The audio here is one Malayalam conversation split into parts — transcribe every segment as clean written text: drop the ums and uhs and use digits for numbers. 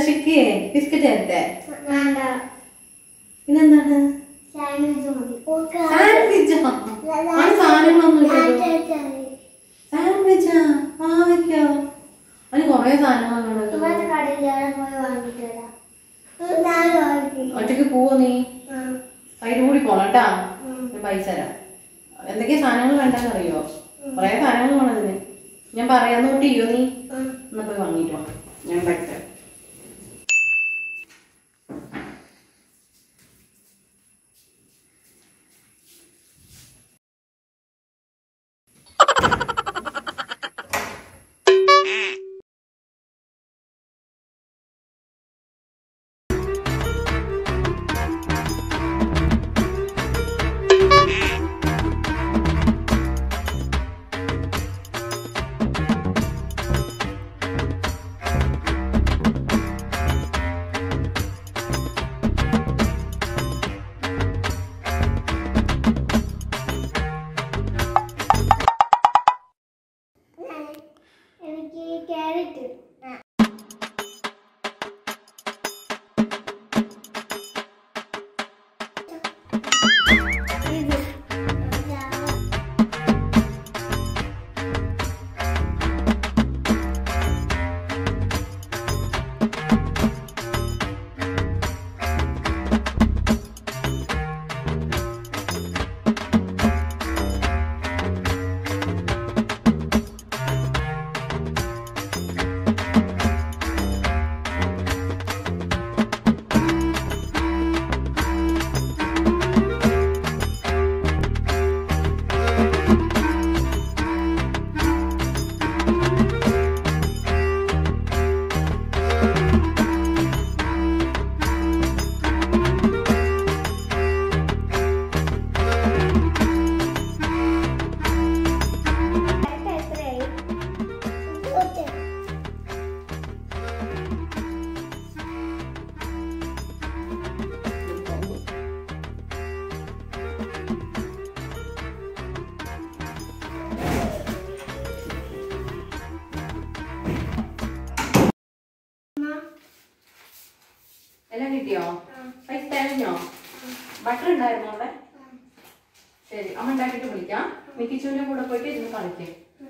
ദർശിക്കേ ബിസ്ക്കറ്റ് തരട്ടെ? പിന്നെന്താണ്? സാൻഡ്വിച്ചോ? സാധനങ്ങളൊന്നുമില്ലല്ലോ. സാൻഡ്വിച്ചാ? വാങ്ങിക്കോ. അതിന് കൊറേ സാധനങ്ങളുണ്ടല്ലോ. ഒറ്റയ്ക്ക് പോവോ നീ? സൈഡ് കൂടി പോണട്ടാ. പൈസ തരാം. എന്തൊക്കെയാ സാധനങ്ങൾ വേണ്ടെന്ന് അറിയോ? കൊറേ സാധനങ്ങൾ വേണം അതിന്. ഞാൻ പറയാൻ നോട്ട് ചെയ്യോ നീ? എന്നാ പോയി വാങ്ങിട്ട് വാ. ഞാൻ പറ്റും. എല്ലാം കിട്ടിയോ? പൈസ തരഞ്ഞോ? ബട്ടർ ഉണ്ടായിരുന്നോ അവിടെ? ശരി, അമ്മ ഉണ്ടാക്കിയിട്ട് വിളിക്കാം. മിക്കിച്ചൂരിന്റെ കൂടെ പോയിട്ട് ഇരുന്ന് കളിക്കേ.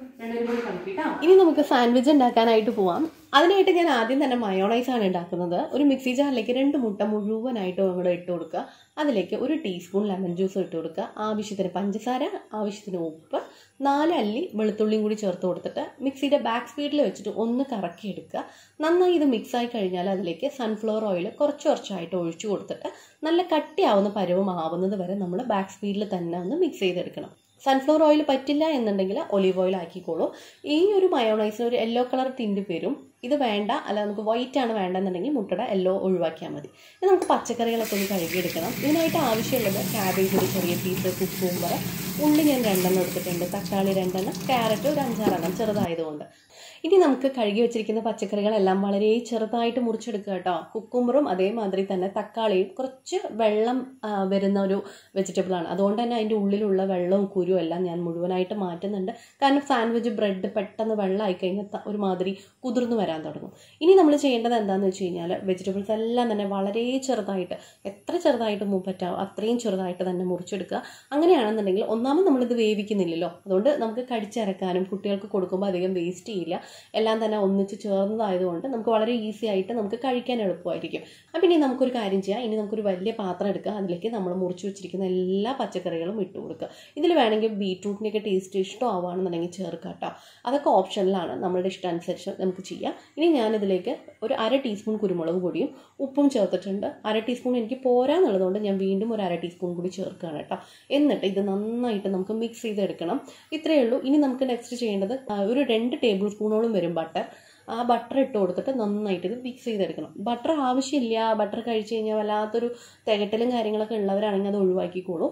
ഇനി നമുക്ക് സാൻഡ്വിച്ച് ഉണ്ടാക്കാനായിട്ട് പോവാം. അതിനായിട്ട് ഞാൻ ആദ്യം തന്നെ മയോണൈസ് ആണ് ഉണ്ടാക്കുന്നത്. ഒരു മിക്സി ജാറിലേക്ക് 2 മുട്ട മുഴുവനായിട്ട് അങ്ങോട്ട് ഇട്ട് കൊടുക്കുക. അതിലേക്ക് 1 ടീസ്പൂൺ ലെമൺ ജ്യൂസ് ഇട്ട് കൊടുക്കുക. ആവശ്യത്തിന് പഞ്ചസാര, ആവശ്യത്തിന് ഉപ്പ്, 4 അല്ലി വെളുത്തുള്ളിയും കൂടി ചേർത്ത് കൊടുത്തിട്ട് മിക്സിയുടെ ബാക്ക് സ്പീഡിൽ വെച്ചിട്ട് ഒന്ന് കറക്കിയെടുക്കുക. നന്നായി ഇത് മിക്സായി കഴിഞ്ഞാൽ അതിലേക്ക് സൺഫ്ലവർ ഓയിൽ കുറച്ചായിട്ട് ഒഴിച്ചു കൊടുത്തിട്ട് നല്ല കട്ടിയാവുന്ന പരുവമാവുന്നത് വരെ നമ്മൾ ബാക്ക് സ്പീഡിൽ തന്നെ ഒന്ന് മിക്സ് ചെയ്തെടുക്കണം. സൺഫ്ലവർ ഓയിൽ പറ്റില്ല എന്നുണ്ടെങ്കിൽ ഒലീവ് ഓയിൽ ആക്കിക്കോളൂ. ഈ ഒരു മയോണൈസിന് ഒരു യെല്ലോ കളർ തിണ്ടി വരും. ഇത് വേണ്ട, അല്ല നമുക്ക് വൈറ്റ് ആണ് വേണ്ടെന്നുണ്ടെങ്കിൽ മുട്ടയുടെ യെല്ലോ ഒഴിവാക്കിയാൽ മതി. ഇനി നമുക്ക് പച്ചക്കറികളൊക്കെ ഒന്ന് കഴുകിയെടുക്കണം. ഇതിനായിട്ട് ആവശ്യമുള്ളത് ക്യാബേജ് ഒരു ചെറിയ പീസ്, കുക്കുംബർ, ഉള്ളി ഞാൻ 2 എടുത്തിട്ടുണ്ട്, തക്കാളി 2, ക്യാരറ്റ് ഒരു 5-6 എണ്ണം ചെറുതായതുകൊണ്ട്. ഇനി നമുക്ക് കഴുകി വെച്ചിരിക്കുന്ന പച്ചക്കറികളെല്ലാം വളരെ ചെറുതായിട്ട് മുറിച്ചെടുക്കുക കേട്ടോ. കുക്കുംബറും അതേമാതിരി തന്നെ തക്കാളിയും കുറച്ച് വെള്ളം വരുന്ന ഒരു വെജിറ്റബിൾ ആണ്. അതുകൊണ്ട് തന്നെ അതിൻ്റെ ഉള്ളിലുള്ള വെള്ളവും കുരുവും എല്ലാം ഞാൻ മുഴുവനായിട്ട് മാറ്റുന്നുണ്ട്. കാരണം സാൻഡ്വിച്ച് ബ്രെഡ് പെട്ടെന്ന് വെള്ളമായി കഴിഞ്ഞാൽ ഒരുമാതിരി കുതിർന്നു വരാൻ തുടങ്ങും. ഇനി നമ്മൾ ചെയ്യേണ്ടത് എന്താണെന്ന് വെച്ച് കഴിഞ്ഞാൽ വെജിറ്റബിൾസ് എല്ലാം തന്നെ വളരെ ചെറുതായിട്ട്, എത്ര ചെറുതായിട്ട് പറ്റാവും അത്രയും ചെറുതായിട്ട് തന്നെ മുറിച്ചെടുക്കുക. അങ്ങനെയാണെന്നുണ്ടെങ്കിൽ ഒന്നാമത് നമ്മളിത് വേവിക്കുന്നില്ലല്ലോ, അതുകൊണ്ട് നമുക്ക് കടിച്ചിറക്കാനും കുട്ടികൾക്ക് കൊടുക്കുമ്പോൾ അധികം വേസ്റ്റ് ചെയ്യില്ല. എല്ലാം തന്നെ ഒന്നിച്ച് ചേർന്നതായതുകൊണ്ട് നമുക്ക് വളരെ ഈസി ആയിട്ട് നമുക്ക് കഴിക്കാൻ എളുപ്പമായിരിക്കും. അപ്പം ഇനി നമുക്കൊരു കാര്യം ചെയ്യാം. ഇനി നമുക്കൊരു വലിയ പാത്രം എടുക്കുക. അതിലേക്ക് നമ്മൾ മുറിച്ച് വെച്ചിരിക്കുന്ന എല്ലാ പച്ചക്കറികളും ഇട്ട് കൊടുക്കുക. ഇതിൽ വേണമെങ്കിൽ ബീട്രൂട്ടിൻ്റെയൊക്കെ ടേസ്റ്റ് ഇഷ്ടമാവുകയാണെന്നുണ്ടെങ്കിൽ ചേർക്കുക കേട്ടോ. അതൊക്കെ ഓപ്ഷനിലാണ്, നമ്മളുടെ ഇഷ്ടാനുസരിച്ച് നമുക്ക് ചെയ്യാം. ഇനി ഞാനിതിലേക്ക് ഒരു 1/2 ടീസ്പൂൺ കുരുമുളക് പൊടിയും ഉപ്പും ചേർത്തിട്ടുണ്ട്. 1/2 ടീസ്പൂൺ എനിക്ക് പോരാന്നുള്ളതുകൊണ്ട് ഞാൻ വീണ്ടും ഒരു 1/2 ടീസ്പൂൺ കൂടി ചേർക്കുകയാണ് കേട്ടോ. എന്നിട്ട് ഇത് നന്നായിട്ട് നമുക്ക് മിക്സ് ചെയ്തെടുക്കണം. ഇത്രയേ ഉള്ളൂ. ഇനി നമുക്ക് നെക്സ്റ്റ് ചെയ്യേണ്ടത് ഒരു 2 ടേബിൾ സ്പൂണോളം വരും ബട്ടർ. ആ ബട്ടർ ഇട്ട് കൊടുത്തിട്ട് നന്നായിട്ട് ഇത് മിക്സ് ചെയ്തെടുക്കണം. ബട്ടർ ആവശ്യമില്ല, ബട്ടർ കഴിച്ചു കഴിഞ്ഞാൽ വല്ലാത്തൊരു തികട്ടലും കാര്യങ്ങളൊക്കെ ഉള്ളവരാണെങ്കിൽ അത് ഒഴിവാക്കിക്കോളൂ.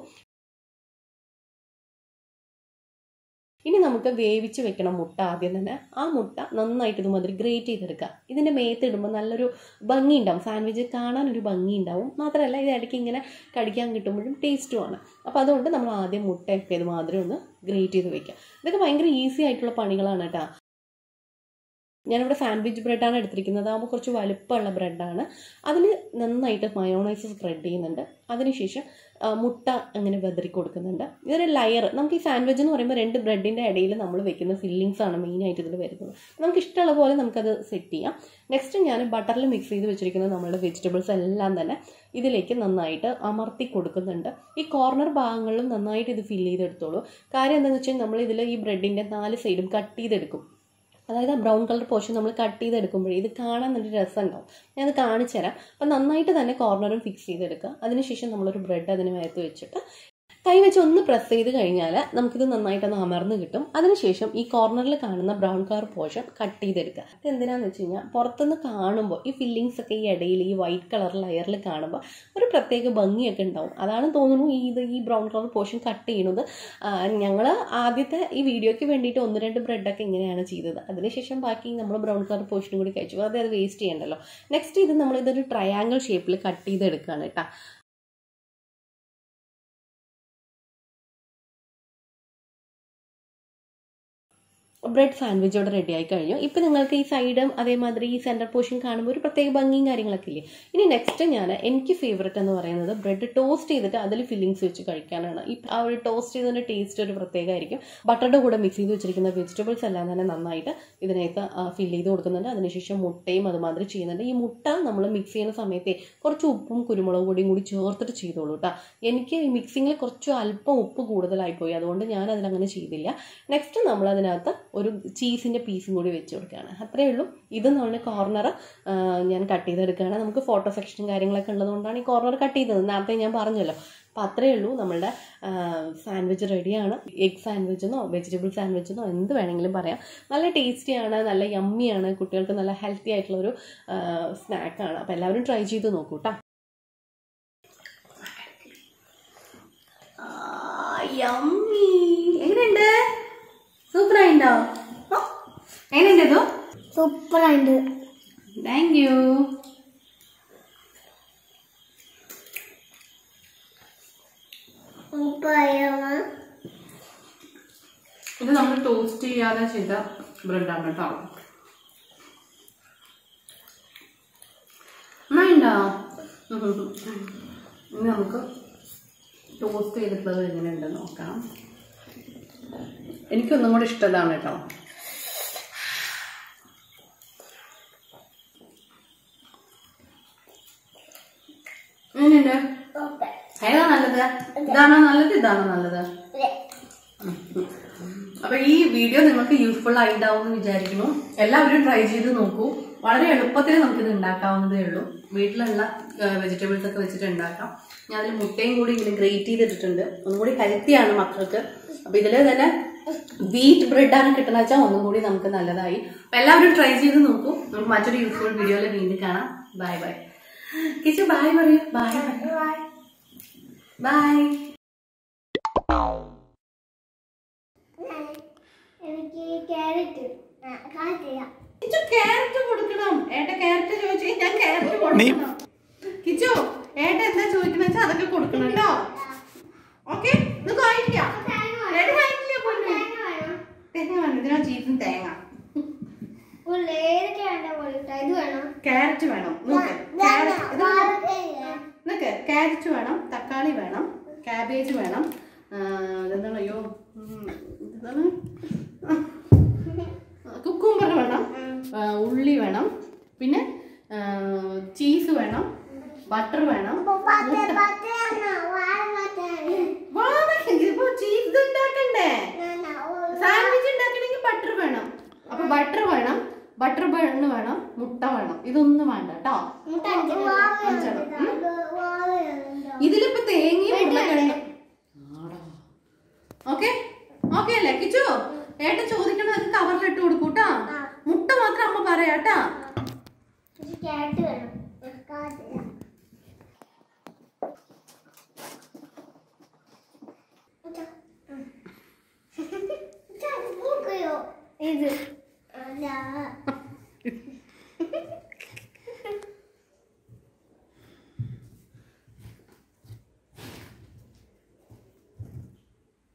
ഇനി നമുക്ക് വേവിച്ച് വെക്കണം മുട്ട. ആദ്യം തന്നെ ആ മുട്ട നന്നായിട്ട് ഇതുമാതിരി ഗ്രേറ്റ് ചെയ്തെടുക്കുക. ഇതിൻ്റെ മേത്ത് ഇടുമ്പോൾ നല്ലൊരു ഭംഗി ഉണ്ടാവും, സാൻഡ്വിച്ച് കാണാനൊരു ഭംഗി ഉണ്ടാവും. മാത്രമല്ല ഇത് ഇടയ്ക്ക് ഇങ്ങനെ കടിക്കാൻ കിട്ടുമ്പോഴും ടേസ്റ്റുമാണ്. അപ്പോൾ അതുകൊണ്ട് നമ്മൾ ആദ്യം മുട്ടയൊക്കെ ഇതുമാതിരി ഒന്ന് ഗ്രേറ്റ് ചെയ്ത് വെക്കുക. ഇതൊക്കെ ഭയങ്കര ഈസി ആയിട്ടുള്ള പണികളാണ് കേട്ടോ. ഞാനിവിടെ സാൻഡ്വിച്ച് ബ്രെഡാണ് എടുത്തിരിക്കുന്നത്. അതാകുമ്പോൾ കുറച്ച് വലുപ്പമുള്ള ബ്രെഡാണ്. അതിൽ നന്നായിട്ട് മയോണൈസ് സ്പ്രെഡ് ചെയ്യുന്നുണ്ട്. അതിനുശേഷം മുട്ട അങ്ങനെ വെതറി കൊടുക്കുന്നുണ്ട്. ഇതൊരു ലെയർ. നമുക്ക് ഈ സാൻഡ്വിച്ച് എന്ന് പറയുമ്പോൾ 2 ബ്രെഡിൻ്റെ ഇടയിൽ നമ്മൾ വെക്കുന്ന ഫില്ലിങ്സ് ആണ് മെയിനായിട്ട് ഇതിൽ വരുന്നത്. നമുക്ക് ഇഷ്ടമുള്ള പോലെ നമുക്കത് സെറ്റ് ചെയ്യാം. നെക്സ്റ്റ് ഞാൻ ബട്ടറിൽ മിക്സ് ചെയ്ത് വെച്ചിരിക്കുന്ന നമ്മളുടെ വെജിറ്റബിൾസ് എല്ലാം തന്നെ ഇതിലേക്ക് നന്നായിട്ട് അമർത്തി കൊടുക്കുന്നുണ്ട്. ഈ കോർണർ ഭാഗങ്ങളിലും നന്നായിട്ട് ഇത് ഫില്ല് ചെയ്തെടുത്തോളൂ. കാര്യം എന്താണെന്ന് വെച്ചാൽ നമ്മൾ ഇതിൽ ഈ ബ്രെഡിൻ്റെ 4 സൈഡും കട്ട് ചെയ്തെടുക്കും. അതായത് ആ ബ്രൗൺ കളർ പോർഷൻ നമ്മൾ കട്ട് ചെയ്തെടുക്കുമ്പോഴേ ഇത് കാണാൻ നല്ല രസം ഉണ്ടാവും. ഞാനത് കാണിച്ചു തരാം. അപ്പം നന്നായിട്ട് തന്നെ കോർണറും ഫിക്സ് ചെയ്തെടുക്കുക. അതിനുശേഷം നമ്മളൊരു ബ്രെഡ് അതിന് മേത്ത് വെച്ചിട്ട് കൈ വെച്ച് ഒന്ന് പ്രസ് ചെയ്ത് കഴിഞ്ഞാൽ നമുക്കിത് നന്നായിട്ടൊന്ന് അമർന്ന് കിട്ടും. അതിനുശേഷം ഈ കോർണറിൽ കാണുന്ന ബ്രൗൺ കളർ പോർഷൻ കട്ട് ചെയ്തെടുക്കുക. ഇത് എന്തിനാന്ന് വെച്ച് കഴിഞ്ഞാൽ പുറത്തുനിന്ന് കാണുമ്പോൾ ഈ ഫില്ലിങ്സ് ഒക്കെ ഈ ഇടയിൽ ഈ വൈറ്റ് കളർ ലെയറിൽ കാണുമ്പോൾ ഒരു പ്രത്യേക ഭംഗിയൊക്കെ ഉണ്ടാവും. അതാണ് തോന്നുന്നു ഈ ബ്രൗൺ കളർ പോർഷൻ കട്ട് ചെയ്യുന്നത്. ഞങ്ങൾ ആദ്യത്തെ ഈ വീഡിയോയ്ക്ക് വേണ്ടിയിട്ട് 1-2 ബ്രെഡൊക്കെ ഇങ്ങനെയാണ് ചെയ്തത്. അതിനുശേഷം ബാക്കി നമ്മൾ ബ്രൗൺ കളർ പോർഷനും കൂടി കഴിച്ചു. അത് വേസ്റ്റ് ചെയ്യണ്ടല്ലോ. നെക്സ്റ്റ് ഇത് നമ്മളിതൊരു ട്രയാങ്കിൾ ഷേപ്പിൽ കട്ട് ചെയ്തെടുക്കുകയാണ് കേട്ടോ. ബ്രെഡ് സാൻഡ്വിച്ച് ഇവിടെ റെഡി ആയി കഴിഞ്ഞു. ഇപ്പം നിങ്ങൾക്ക് ഈ സൈഡും അതേമാതിരി ഈ സെൻറ്റർ പോർഷൻ കാണുമ്പോൾ ഒരു പ്രത്യേക ഭംഗിയും കാര്യങ്ങളൊക്കെ ഇല്ലേ. ഇനി നെക്സ്റ്റ് എനിക്ക് ഫേവററ്റ് എന്ന് പറയുന്നത് ബ്രെഡ് ടോസ്റ്റ് ചെയ്തിട്ട് അതിൽ ഫില്ലിങ്സ് വെച്ച് കഴിക്കാനാണ്. ഈ ആ ഒരു ടോസ്റ്റ് ചെയ്തതിൻ്റെ ടേസ്റ്റ് ഒരു പ്രത്യേകമായിരിക്കും. ബട്ടറുടെ കൂടെ മിക്സ് ചെയ്ത് വെച്ചിരിക്കുന്ന വെജിറ്റബിൾസ് എല്ലാം തന്നെ നന്നായിട്ട് ഇതിനകത്ത് ഫില്ല് ചെയ്ത് കൊടുക്കുന്നുണ്ട്. അതിനുശേഷം മുട്ടയും അതുമാതിരി ചെയ്യുന്നുണ്ട്. ഈ മുട്ട നമ്മൾ മിക്സ് ചെയ്യുന്ന സമയത്ത് കുറച്ച് ഉപ്പും കുരുമുളക് പൊടിയും കൂടി ചേർത്തിട്ട് ചെയ്തോളൂ കേട്ടോ. എനിക്ക് ഈ മിക്സിങ്ങിൽ കുറച്ച് അല്പം ഉപ്പ് കൂടുതലായിപ്പോയി, അതുകൊണ്ട് ഞാൻ അതിലങ്ങനെ ചെയ്തില്ല. നെക്സ്റ്റ് നമ്മളതിനകത്ത് ഒരു ചീസിൻ്റെ പീസും കൂടി വെച്ച് കൊടുക്കുകയാണ്. അത്രയേ ഉള്ളൂ. ഇത് നമ്മളുടെ കോർണർ ഞാൻ കട്ട് ചെയ്തെടുക്കുകയാണ്. നമുക്ക് ഫോട്ടോ സെക്ഷനും കാര്യങ്ങളൊക്കെ ഉള്ളതുകൊണ്ടാണ് ഈ കോർണർ കട്ട് ചെയ്തത്. നേരത്തെ ഞാൻ പറഞ്ഞല്ലോ. അപ്പോൾ അത്രയേ ഉള്ളൂ. നമ്മളുടെ സാൻഡ്വിച്ച് റെഡിയാണ്. എഗ് സാൻഡ്വിച്ചെന്നോ വെജിറ്റബിൾ സാൻഡ്വിച്ചെന്നോ എന്ത് വേണമെങ്കിലും പറയാം. നല്ല ടേസ്റ്റിയാണ്, നല്ല യമ്മിയാണ്, കുട്ടികൾക്ക് നല്ല ഹെൽത്തി ആയിട്ടുള്ളൊരു സ്നാക്കാണ്. അപ്പോൾ എല്ലാവരും ട്രൈ ചെയ്ത് നോക്കൂ കേട്ടോ. യമ്മി. എങ്ങനെയുണ്ട്? സൂപ്പറായിണ്ടോ? എങ്ങനെയുണ്ടോ? സൂപ്പറായിണ്ട്. Thank you. ഇത് നമ്മൾ ടോസ്റ്റ് ചെയ്യാതെ ചെയ്ത ബ്രെഡാണ് കേട്ടോ. ഉണ്ടോ? ഇനി നമുക്ക് ടോസ്റ്റ് ചെയ്തിട്ടുള്ളത് എങ്ങനെയുണ്ടെന്ന് നോക്കാം. എനിക്കൊന്നും കൂടെ ഇഷ്ടതാണ് കേട്ടോ. എങ്ങനെയുണ്ട്? ഏതാ നല്ലത്? ഇതാണോ നല്ലത്? ഇതാണോ നല്ലത്? അപ്പൊ ഈ വീഡിയോ നിങ്ങൾക്ക് യൂസ്ഫുൾ ആയിട്ടുണ്ടാവും എന്ന് വിചാരിക്കുന്നു. എല്ലാവരും ട്രൈ ചെയ്ത് നോക്കൂ. വളരെ എളുപ്പത്തിൽ നമുക്കിത് ഉണ്ടാക്കാവുന്നതേ ഉള്ളൂ. വീട്ടിലുള്ള വെജിറ്റബിൾസ് ഒക്കെ വെച്ചിട്ട് ഉണ്ടാക്കാം. ഞാൻ അതിൽ മുട്ടയും കൂടി ഇങ്ങനെ ഗ്രേറ്റ് ചെയ്തിട്ടുണ്ട്. ഒന്നും കൂടി ഹെൽത്തിയാണ് മക്കൾക്ക്. അപ്പൊ ഇതില് തന്നെ വീറ്റ് ബ്രെഡാണ് കിട്ടുന്ന വെച്ചാൽ ഒന്നും കൂടി നമുക്ക് നല്ലതായി. അപ്പൊ എല്ലാവരും ട്രൈ ചെയ്ത് നോക്കൂ. നമുക്ക് മറ്റൊരു യൂസ്ഫുൾ വീഡിയോയിൽ വീണ്ടും കാണാം. Bye bye. കിച്ചു ബൈ പറയൂ. Bye bye. എനിക്ക് ക്യാരറ്റ് കൊടുക്കണം. ഏട്ട ക്യാരറ്റ് ചോദിച്ചു. ഞാൻ ക്യാരറ്റ് കൊടുക്കണം. കിച്ചു ഏട്ട എന്താ ചോദിക്കണ വെച്ചാൽ അതൊക്കെ കൊടുക്കണം കേട്ടോ. ഓക്കെ, തേങ്ങ വേണം. ഇതിനാ ചീസും തേങ്ങ. ക്യാരറ്റ് വേണം. ക്യാരറ്റ് വേണം, തക്കാളി വേണം, കാബേജ് വേണം. എന്താണ്? അയ്യോ, എന്താണ്? കുക്കുംബർ വേണം, ഉള്ളി വേണം, പിന്നെ ചീസ് വേണം, ബട്ടർ വേണം. ചീസ് ഉണ്ടാക്കണ്ടേ? സാൻഡ്വിച്ച് ഉണ്ടാക്കണമെങ്കിൽ ബട്ടർ വേണം. അപ്പൊ ബട്ടർ വേണം, ബട്ടർ ബണ്ണ് വേണം, മുട്ട വേണം. ഇതൊന്നും വേണ്ട കേട്ടോ. ഇതിലിപ്പോ തേങ്ങയും ഉരുളക്കിഴങ്ങും. ഓക്കെ ഓക്കെ അല്ലേ കിച്ചു? ഏട്ടൻ ചോദിക്കണത് അത് കവറിലിട്ട് കൊടുക്കൂട്ടാ. മുട്ട മാത്രം അമ്മ പറയാട്ടാ. ഇത്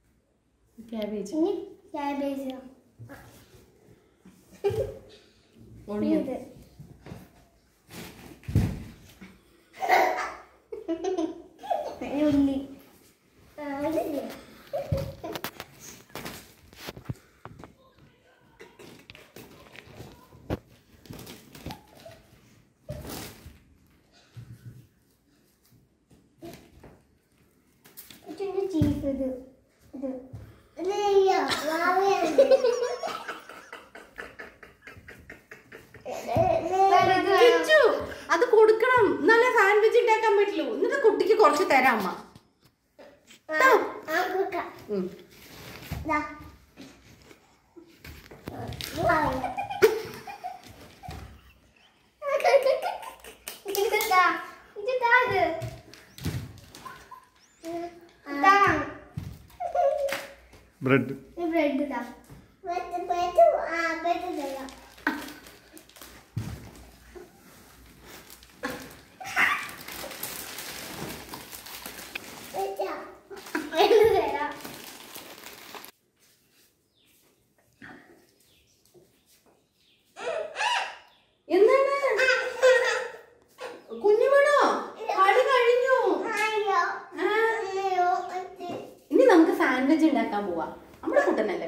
cabbage. Cabbage. ഓണിയൻ. ഉള്ളി. ചീസ് ഇത് ഇത് അത് കൊടുക്കണം, നല്ല സാൻഡ്വിച്ച് ഉണ്ടാക്കാൻ പറ്റുള്ളൂ. എന്നിട്ട് കുട്ടിക്ക് കുറച്ച് തരാം അമ്മ. ബ്രെഡ് ബ്രെഡ് സാൻഡ്വിച്ച് ഉണ്ടാക്കാൻ പോവാ. നമ്മുടെ കുട്ടനല്ലേ?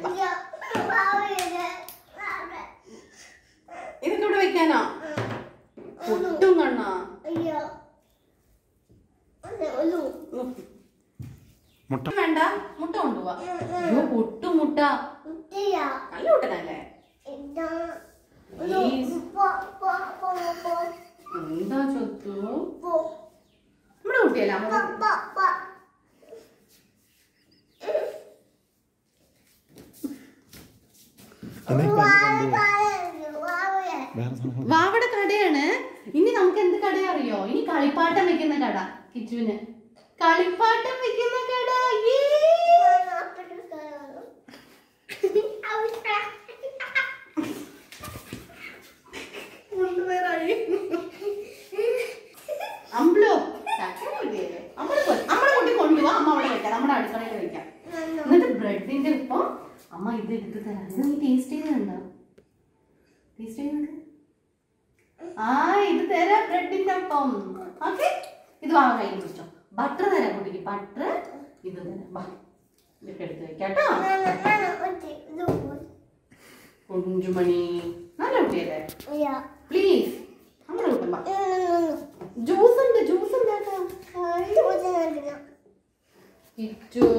ഇതൊക്കെ ഇവിടെ വെക്കാനോ? ഒട്ടും കണ്ണാ വേണ്ട, മുട്ട കൊണ്ടുപോവാ. അയ്യോ പൊട്ടും മുട്ട. നല്ല കുട്ടനല്ലേ? എന്താ ചൊത്തു? നമ്മുടെ കുട്ടിയല്ല. വാവയുടെ കടയാണ്. ഇനി നമുക്ക് എന്ത് കട അറിയോ? ഇനി കളിപ്പാട്ടം വെക്കുന്ന കട. കിച്ചുവിന് കളിപ്പാട്ടം വെക്കുന്ന കട. അമ്പളോ നമ്മളെ കുട്ടി കൊണ്ടുപോവാ. അമ്മ അവിടെ വെക്കാം, നമ്മുടെ അടുക്കളയിൽ വെക്കാം. എന്നിട്ട് ബ്രെഡിന്റെ ഇപ്പം അമ്മ ഇത് എടുത്ത് തരാം. ഇത് നീ ടേസ്റ്റ് ചെയ്തുണ്ടോ? ടേസ്റ്റ് ചെയ്ത് ഇത് തരാം ബ്രെഡിന്റെ ഒപ്പം. ഓക്കെ, ഇത് വാങ്ങാൻ കയ്യിൽ പിടിച്ചോ. ബട്ടർ തരാം കുട്ടിക്ക്. ബട്ടർ ഇത് തരാം. ഇതൊക്കെ എടുത്ത് വെക്കാട്ടോ. കുഞ്ചുമണി നല്ല കുട്ടിയല്ലേ? പ്ലീസ് നമ്മുടെ കുട്ടമ്പ. ജ്യൂസ് ഉണ്ട്, ജ്യൂസ് ഉണ്ടാക്കാം. Kichu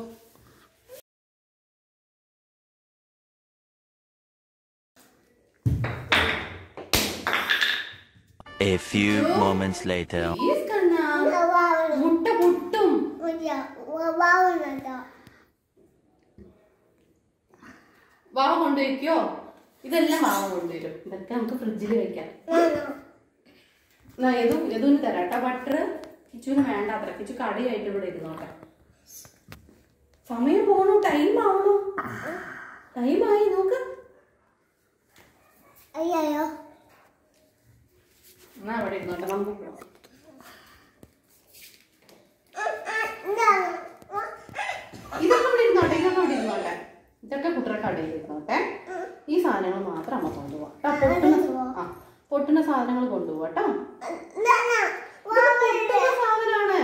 A few moments later. മുട്ട പൊട്ടും. വാവ കൊണ്ടുവയ്ക്കോ? ഇതെല്ലാം വാവ കൊണ്ടുവരും. ഇതൊക്കെ നമുക്ക് ഫ്രിഡ്ജിൽ വെക്കാം. യദുവിന് തരാട്ടോ ബട്ടർ. കിച്ചുവിന് വേണ്ട അത്ര. കിച്ചു കടയായിട്ട് ഇവിടെ ഇരുന്നോട്ടെ. സമയം പോണു, ടൈം ആവണു. ടൈമായി നോക്ക്. അയ്യോ എന്നാ അവിടെ ഇരുന്നോട്ടെ. നമുക്ക് ഇതൊക്കെ ഇവിടെ ഇരുന്നോട്ടെ. ഇതൊക്കെ ഇവിടെ ഇരുന്നോട്ടെ. ഇതൊക്കെ കുട്ടിയുടെ കടയിൽ ഇരുന്നോട്ടെ. ഈ സാധനങ്ങൾ മാത്രം അമ്മ കൊണ്ടുപോവാം. പൊട്ടുന്ന സാധനങ്ങൾ കൊണ്ടുപോവാട്ടോ. സാധനമാണ്.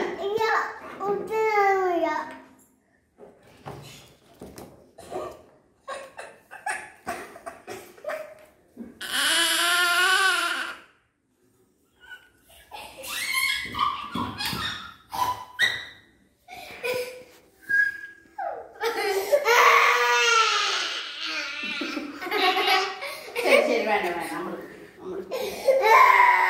ശരി വേണ്ട വേണ്ട. നമ്മൾ